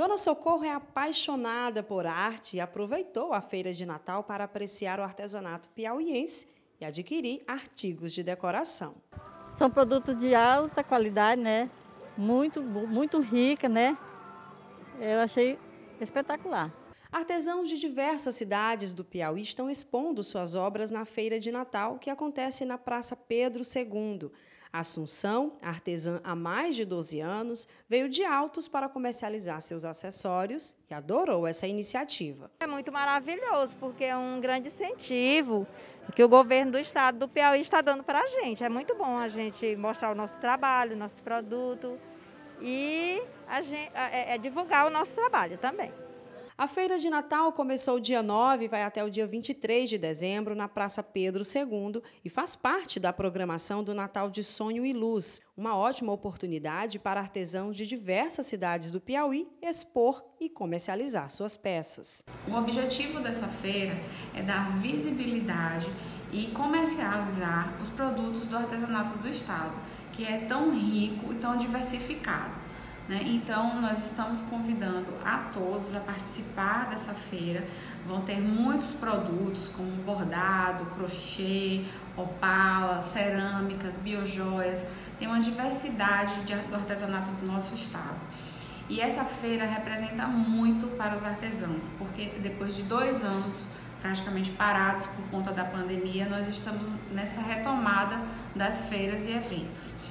Dona Socorro é apaixonada por arte e aproveitou a feira de Natal para apreciar o artesanato piauiense e adquirir artigos de decoração. São produtos de alta qualidade, né? Muito rica, né? Eu achei espetacular. Artesãos de diversas cidades do Piauí estão expondo suas obras na Feira de Natal, que acontece na Praça Pedro II. A Assunção, artesã há mais de 12 anos, veio de Altos para comercializar seus acessórios e adorou essa iniciativa. É muito maravilhoso, porque é um grande incentivo que o governo do estado do Piauí está dando para a gente. É muito bom a gente mostrar o nosso trabalho, o nosso produto e divulgar o nosso trabalho também. A Feira de Natal começou dia 9 e vai até o dia 23 de dezembro na Praça Pedro II e faz parte da programação do Natal de Sonho e Luz, uma ótima oportunidade para artesãos de diversas cidades do Piauí expor e comercializar suas peças. O objetivo dessa feira é dar visibilidade e comercializar os produtos do artesanato do estado, que é tão rico e tão diversificado. Então, nós estamos convidando a todos a participar dessa feira. Vão ter muitos produtos como bordado, crochê, opala, cerâmicas, biojoias. Tem uma diversidade do artesanato do nosso estado. E essa feira representa muito para os artesãos, porque depois de 2 anos praticamente parados por conta da pandemia, nós estamos nessa retomada das feiras e eventos.